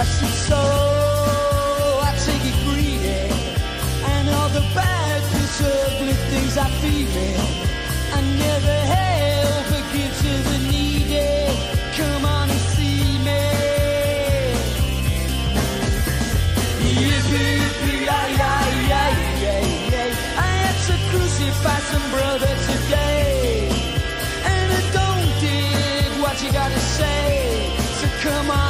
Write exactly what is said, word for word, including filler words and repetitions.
said, so I take it greedy, and all the bad, this ugly things I feel it. I never help but give to the needy. Come on and see me. Yippee, yippee, ay, ay, ay, ay, ay. I had to crucify some brother today, and I don't dig what you gotta say. So come on.